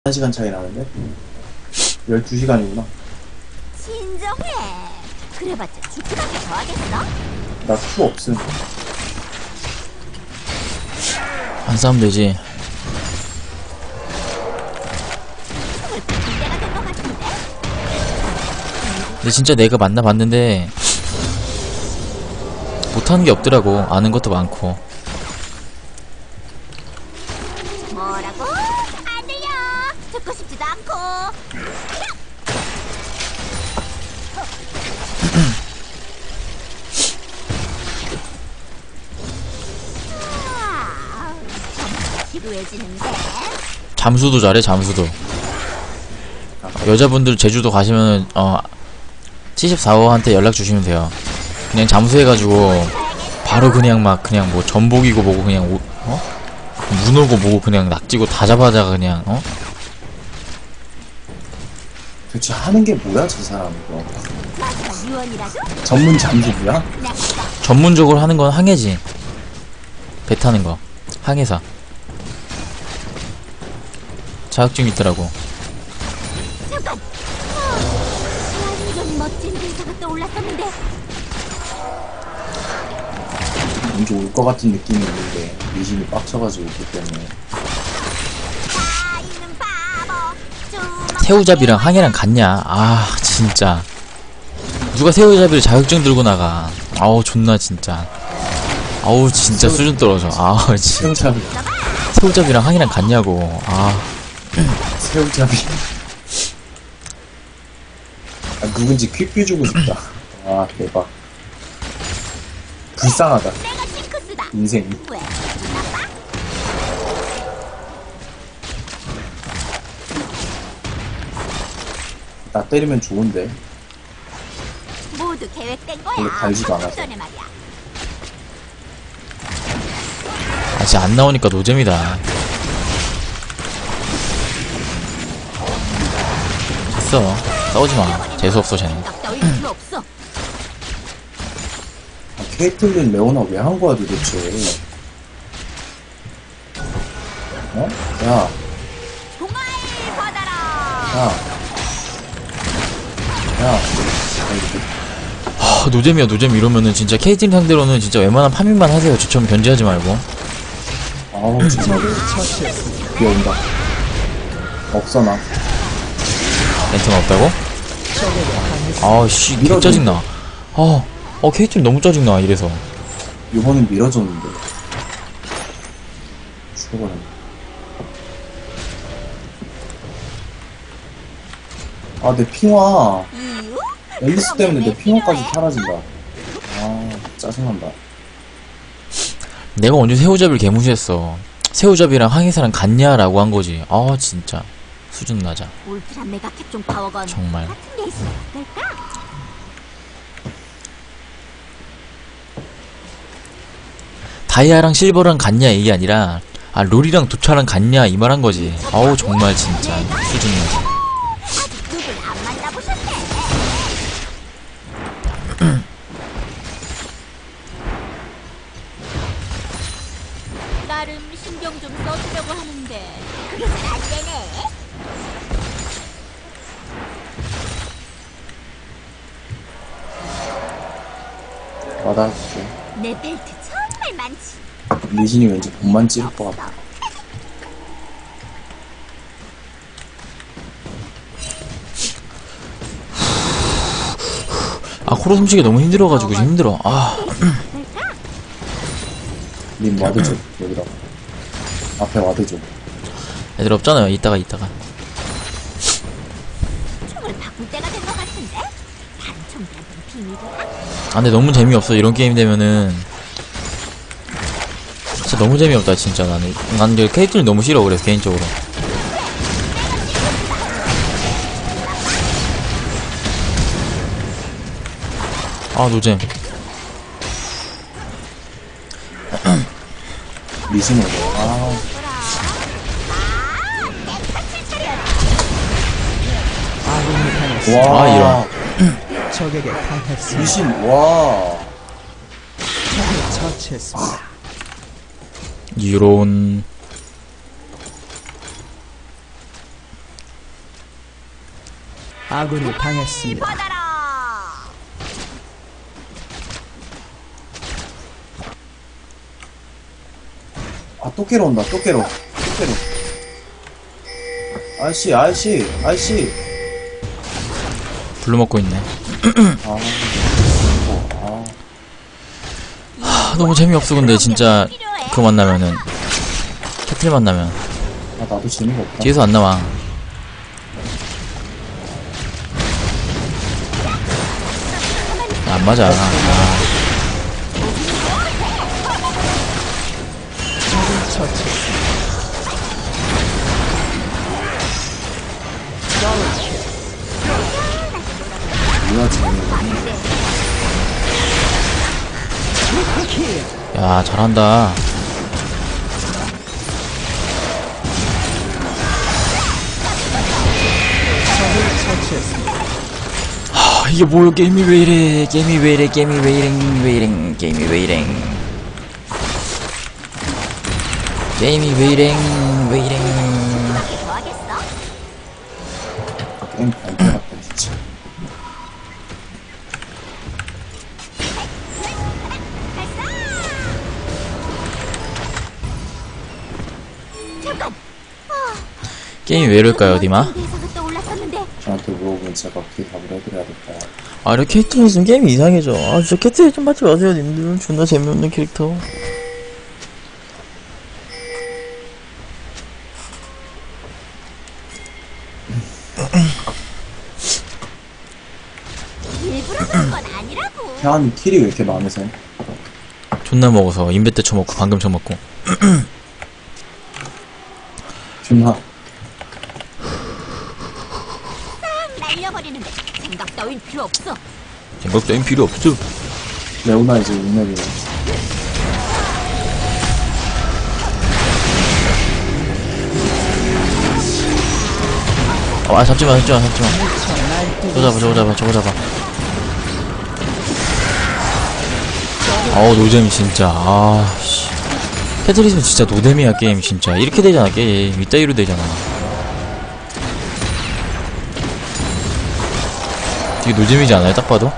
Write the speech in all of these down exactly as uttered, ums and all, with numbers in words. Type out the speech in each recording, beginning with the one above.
한 시간 차이 나는데? 열두 시간이구나. 진정해. 그래봤자 죽기밖에 더 하겠어? 나 수 없음. 안 싸우면 되지. 숨을 붓을 때가 된 것 같은데? 근데 진짜 내가 만나봤는데 못하는 게 없더라고. 아는 것도 많고. 뭐라고? 안 들려. 듣고 싶지도 않고. 아, 정말 지루해지는데? 잠수도 잘해. 잠수도. 여자분들 제주도 가시면 어 칠십사 호한테 연락 주시면 돼요. 그냥 잠수해가지고 바로 그냥 막 그냥 뭐 전복이고 뭐고 그냥 오, 어? 문어고 뭐고 그냥 낙지고 다 잡아다가 그냥 어? 도대체 하는 게 뭐야, 저 사람 이거. 마지막 유언이라도? 전문 잠수부야? 전문적으로 하는 건 항해지. 배 타는 거. 항해사. 자격증 있더라고. 잠깐! 완전 멋진 대사가 떠올랐었는데. 먼저 올 것 같은 느낌이 있는데 미신이 빡쳐가지고 있기 때문에. 다 있는 바보. 주먹 새우잡이랑 항해랑 같냐? 아 진짜 누가 새우잡이를 자격증 들고 나가. 아우 존나 진짜. 아우 진짜 새우- 수준 떨어져. 아우 진짜 새우잡이. 새우잡이랑 항해랑 같냐고. 아 새우잡이. 아, 누군지 퀵뷰 주고 싶다. 아, 대박. 불쌍하다, 내가 징크스다. 인생이. 왜? 나빠? 나 때리면 좋은데. 모두 계획된 거야. 별로 달지도 않아서. 전에 말이야. 아직 안 나오니까 노잼이다. 됐어. 싸우지마. 재수없어 쟤는. 생각 따위 필요 없어. 아, 케이틀린 레오나 왜 한 거야 도대체? 어? 야, 동아일 받아라. 야, 야. 하, 노잼이야 노잼. 이러면은 진짜 케이틴 상대로는 진짜 웬만한 파밍만 하세요. 저처럼 견제하지 말고. 아우 진짜. 뛰어온다. 없어 나. 렌트가 없다고? 아씨 개 밀어줘. 짜증나. 아, 어 케이틴 너무 짜증나 이래서. 요번엔 밀어줬는데. 죽어버렸네. 아, 내 핑화. 이유? 앨리스 때문에 내 왜 핑화까지 필요해? 사라진다. 아, 짜증난다. 내가 언제 새우잡이를 개무시했어. 새우잡이랑 항해사랑 같냐라고 한 거지. 아 진짜 수준 낮아. 울트라 메가 캡종 파워건 정말. 같은 게 있으면 어떨까? 다이아랑 실버랑 같냐 이게 아니라 아 롤이랑 도차랑 같냐 이 말 한 거지. 아우 정말 진짜 수준 낮아. 아직 누굴 안 만나보셨네. 나름 신경 좀 써주려고 하는데 그게 잘 안 되네. 받아줄게. 내 벨트 정말 많지. 리신이 왠지 돈만 찌를 것 같아. 아 코로 숨쉬기 너무 힘들어가지고 지금 힘들어. 아 님 와드 줘, 여기다. 앞에 와드 줘. 애들 없잖아요. 이따가 이따가. 총을 바꿀 때가 된 것 같은데? 다른 총들한테는 비밀이야? 아 근데 너무 재미없어. 이런 게임 되면은 진짜 너무 재미없다 진짜. 나는 나는 그 케이틀 너무 싫어. 그래서 개인적으로. 아 노잼. 리신 오고. 아, 와. 아, 이런. 적에게 당했습니다. 리신, 와. 적을 처치했습니다. 이런 아군이 당했습니다. 받아라. 아, 또 깨러 온다, 또 깨러. 또 깨러. 아이씨, 아이씨, 아이씨. 블루 먹고 있네. 아, 어, 아. 아, 너무 재미없어. 근데 진짜 그거 만나면은 캐틀 만나면 아, 나도 재미가 없다. 뒤에서 안 나와. 안 맞아. 아. 처치. 뭐야, 재미가. 야, 잘한다. 처치했습니다. 아, 이게 뭐야? 게임이 왜 이래? 게임이 왜 이래? 게임이 왜 이래? 왜 이래? 게임이 왜 이래? 게임이 왜 이래? 왜 이래? 뭐 하겠어? 게임 발표 같다, 진짜. 잠깐. 게임이 왜 이럴까요, 디마? 대사가 떠올랐었는데 저한테 물어보면 제가 어떻게 답을 해드려야겠다. 아, 이렇게 캐릭터 있으면 게임이 이상해져. 아, 진짜 캐릭터 좀 받지 마세요, 님들. 존나 재미없는 캐릭터. 일부러 그런 건 아니라고. 태환이 킬이 왜 이렇게 많으세요? 존나 먹어서 인베 때 쳐먹고 방금 쳐먹고. 존나. 날려버리는데 생각 따윈 필요 없어. 생각 따윈 필요 없어. 레오나 이제 육렙이네. 아, 잡지마, 잡지마, 잡지마. 저거 잡아, 저거 잡아, 저거 잡아. 아우, 노잼이 진짜. 아, 씨. 테트리스는 진짜 노잼이야, 게임, 진짜. 이렇게 되잖아, 게임. 이따위로 되잖아. 되게 노잼이지 않아요, 딱 봐도?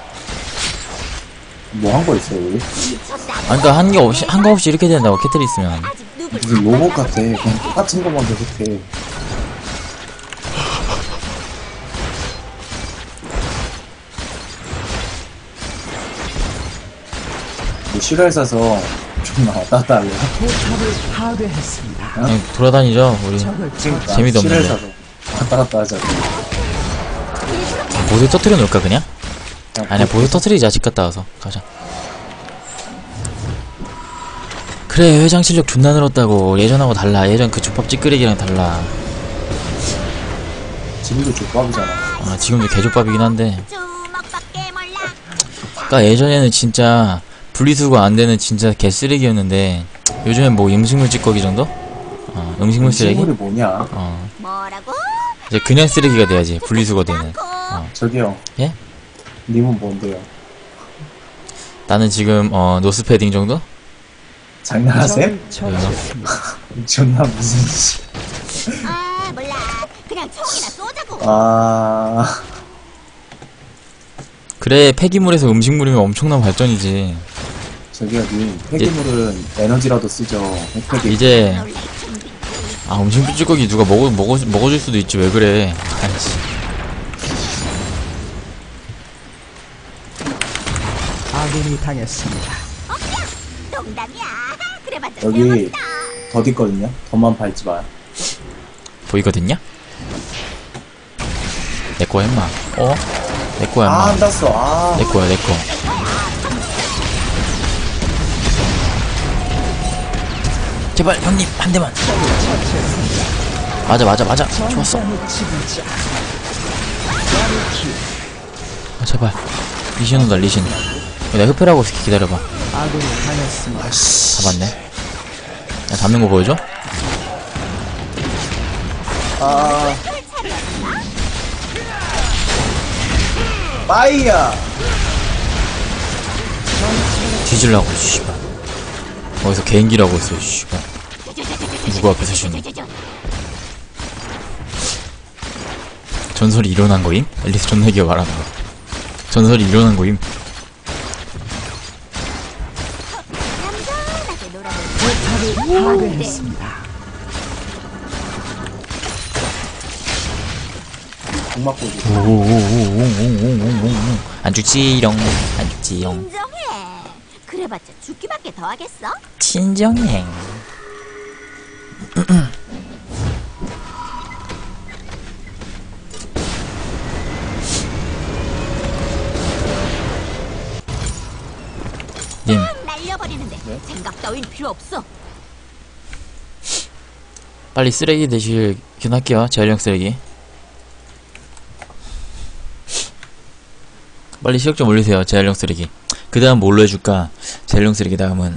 뭐 한 거 있어요, 우리? 미쳤다. 아, 그니까 한 게 없이, 한 거 없이 이렇게 된다고, 캐트리스면. 아직 누굴 무슨 로봇 같아. 그냥 똑같은 것만 계속해. 뭐 실외 사서 존나 왔다 갔다 할래. 포탑을 파괴했습니다. 그냥 돌아다니죠, 우리. 적을 처치. 재미도 실외 없는데. 사서 왔다 갔다 하자. 보드 터트려 놓을까, 그냥? 그냥 아니야, 보드 터트리자, 집 갔다 와서. 가자. 그래, 회장 실력 존나 늘었다고. 예전하고 달라. 예전 그 족밥 찌끄레기랑 달라. 지금도 족밥이잖아. 아, 지금도 개족밥이긴 한데. 주먹밖에 몰라. 그니까 예전에는 진짜 분리수거 안 되는 진짜 개쓰레기였는데, 요즘엔 뭐 음식물 찌꺼기 정도? 어, 음식물 쓰레기? 식물이 뭐냐? 어. 뭐라고? 이제 그냥 쓰레기가 돼야지, 분리수거 되는. 않고. 어. 저기요. 예? 님은 뭔데요? 나는 지금, 어, 노스패딩 정도? 장난하세요? 적을 처치했습니다. 존나 무슨 씨. 아 몰라. 그냥 총이나 쏘자고. 아, 그래, 폐기물에서 음식물이면 엄청난 발전이지. 저기요, 님. 폐기물은 에너지라도 쓰죠. 핵폐기. 이제, 아, 음식물 찌꺼기 누가 먹어, 먹어, 먹어줄 수도 있지, 왜 그래. 아이씨. 아군이 당했습니다. 농담이야. 그래봤자 여기 소용없다. 덧 있거든요? 덧만 밟지 마요. 보이거든요? 내꺼 했마. 어? 내꺼야, 아, 마. 안 닿았어. 아. 내꺼야, 내꺼. 제발, 형님, 한 대만. 맞아, 맞아, 맞아. 좋았어. 아, 제발. 리신 온다, 리신. 내가 흡혈하고 있을게, 기다려봐. 아군이 당했습니다. 잡았네. 야, 잡는 거 보여줘? 아. 빠이야! 뒤질라고, 씨발. 어디서 개인기라고 있어, 씨발. 누구 앞에서 쉬는. 전설이 일어난 거임? 앨리스 존나 기어 말하는 거. 전설이 일어난 거임? 얌전하게 놀아볼 포탑을 파괴했습니다. 공막고지. 오오오오오오오오오 안 죽지롱 안 죽지롱. 인정해. 그래봤자 죽기밖에 더 하겠어? 친정행. 님, 딱 날려버리는데 네? 생각 따윈 필요 없어. 빨리 쓰레기 대실 견할게요. 재활용 쓰레기. 빨리 시력 좀 올리세요. 재활용 쓰레기. 그 다음 뭘로 해줄까? 재활용 쓰레기 다음은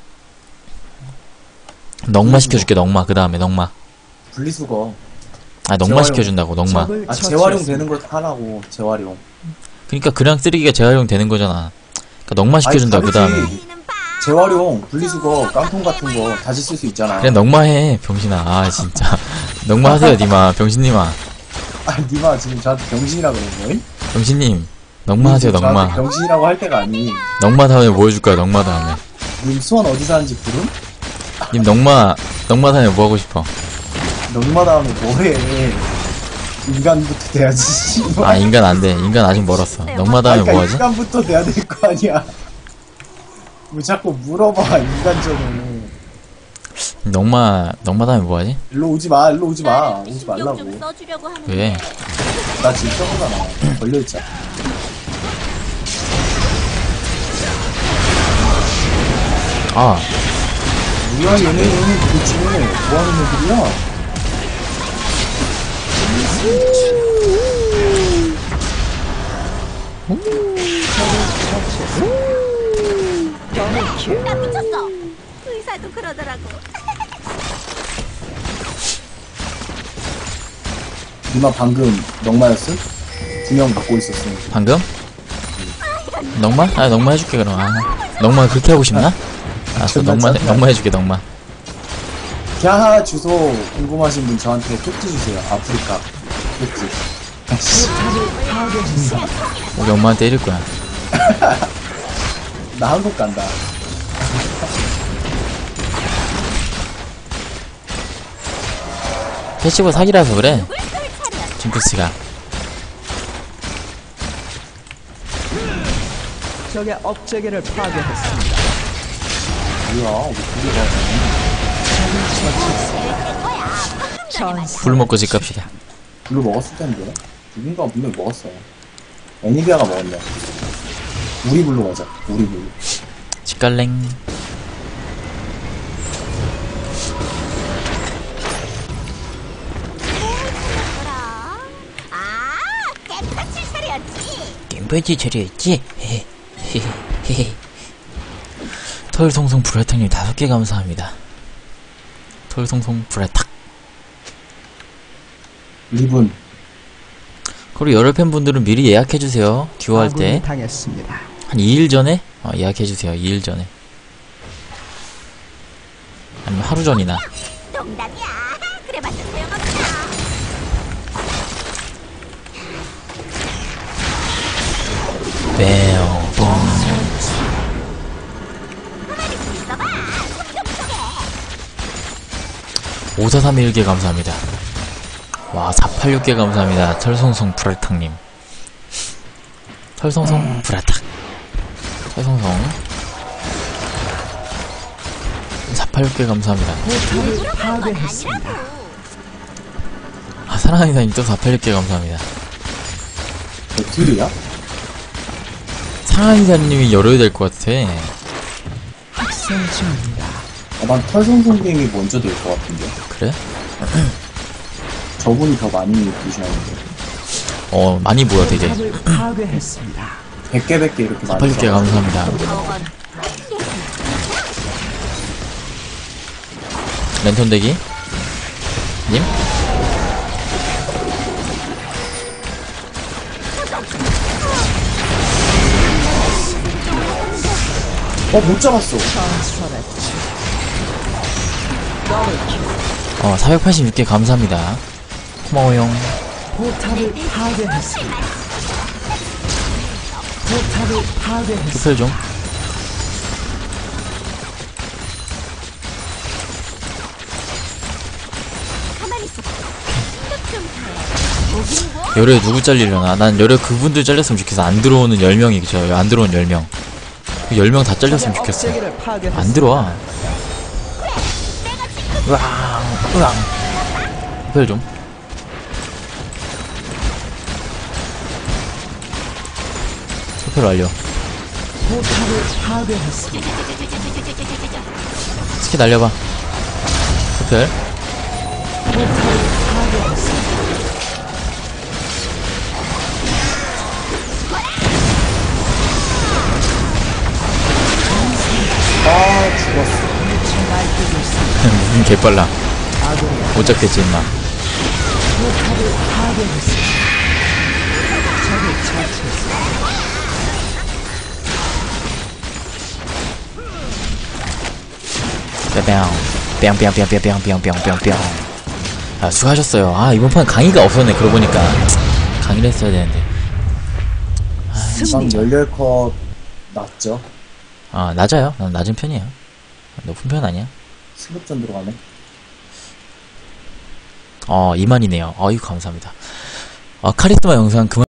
넉마 시켜줄게. 넉마. 그 다음에 넉마. 분리수거. 아 넉마 재활용. 시켜준다고. 넉마. 적을 아 재활용 처치했습니다. 되는 걸 하라고. 재활용. 그니까 그냥 쓰레기가 재활용 되는 거잖아. 그니까 넉마 시켜준다. 그 다음에 다르지. 재활용, 분리수거, 깡통 같은 거 다시 쓸 수 있잖아. 그냥 넉마해 병신아. 아 진짜 넉마 하세요 니마. 병신님아. 아 니마 지금 저한테 병신이라 그러는 거임? 병신님 넉마 하세요. 저한테 넉마. 병신이라고 할 때가 아니. 넉마 다음에 뭐 해줄까요? 넉마 다음에. 님 수원 어디 사는지 부름? 님 넉마 넉마 다음에 뭐 하고 싶어? 넉마 다음에 뭐해? 인간부터 돼야지. 씨발. 아 인간 안돼. 인간 아직 멀었어. 넉마 다음에 그러니까 뭐 하지? 인간부터 돼야 될 거 아니야. 왜 자꾸 물어봐 인간적으로. 넉마 넉마 다음에 뭐 하지? 일로 오지 마, 일로 오지 마, 나름 오지 신경 말라고. 좀 써주려고 하는데 왜? 나 지금 저거잖아. 걸려있잖아. 아 뭐야 얘네는 도대체 뭐하는 애들이야? 나 미쳤어. 의사도 그러더라고. 니마 방금 넉마였음? 두 명 갖고 있었음. 방금? 넉마? 아 넉마 해줄게 그럼. 아 넉마 그렇게 하고 싶나? 알았어. 존나 넉마 짜증나. 넉마 해줄게. 넉마. 갸하 주소 궁금하신 분 저한테 쪽지 주세요. 아프리카 쪽지. 아씨, 포탑을 파괴했습니다. 우리 엄마한테 이럴 거야. 나 한국 간다. 패시브 사기라서 그래. 꿀꿀 차려. 징크스가. 적의 업체계를 파괴했습니다. 뭐야, 우리 둘이가. 될 거야. 방금 전에 말이야. 불 먹고 집 갑시다. 블루 먹었을 텐데. 누군가 분명히 먹었어. 애니비아가 먹었네. 우리 블루 가자. 우리 블루. 집갈랭. 뭐라? 아, 깨끗이 차렸지. 겜배지 처리했지? 헤헤헤헤. 털송송 불알탕님 다섯 개 감사합니다. 털송송 불알탕. 리분. 그리고 여러 팬분들은 미리 예약해주세요. 듀오 할 아군이 때. 당했습니다. 한 이 일 전에? 어, 예약해주세요. 이 일 전에. 아니면 하루 전이나. 농담이야. 그래봤자 소용없어. 빼요. 뽕. 가만히 좀 있어봐. 손좀 쏘게. 오사삼일 개 감사합니다. 와, 사팔육 개 감사합니다. 털송송 불알탕님. 털송송 불알탕. 털송송. 사팔육 개 감사합니다. 포탑을 일부러 그런 건 파괴했습니다. 아니라고. 아, 사랑하는 이사님 또 사팔육 개 감사합니다. 너 둘이야? 사랑하는 이사님이 열어야 될 것 같아. 학생 중입니다. 아, 난 털송송갱이 먼저 될 것 같은데. 그래? 저분이 더 많이 보시는데. 어, 많이 보여, 되게. 포탑을 파괴했습니다. 백 개 백 개 이렇게 많이. 사팔육 개 써가지고. 감사합니다. 저건 랜턴 대기. 님? 어, 못 잡았어. 전설했지. 어, 사백팔십육 개 감사합니다. 고마워요. 포탑을 파괴했습니다. 포탑을 파괴했습니다. 투표 좀. 가만히 있어. 생각 좀 해. 보긴 뭐? 열에 누구 잘리려나? 난 열에 그분들 잘렸으면 좋겠어. 안 들어오는 열 명이죠. 안 들어온 열 명. 열 명 다 잘렸으면 좋겠어. 업체계를 파괴했습니다. 안 들어와. 으앙, 으앙. 투표 좀. 투표 완료. 포탑을 파괴했습니다. 스키 날려봐. 투표. 포탑을 파괴했습니다. 아, 죽었어. 미쳐 날뛰고 있습니다. 무슨 개빨라. 아군이 못 잡겠지, 임마. 포탑을 파괴했습니다. 적을 처치했습니다. 뿅, 뿅, 뿅, 뿅, 뿅, 뿅, 뿅, 뿅, 뿅. 아, 수고하셨어요. 아, 이번 판 강의가 없었네, 그러고 보니까. 강의를 했어야 되는데. 난 열렬컵 낮죠? 아, 낮아요. 난 낮은 편이에요. 높은 편 아니야? 승급전 들어가네. 어, 이만이네요. 어이, 감사합니다. 아, 카리스마 영상 그만.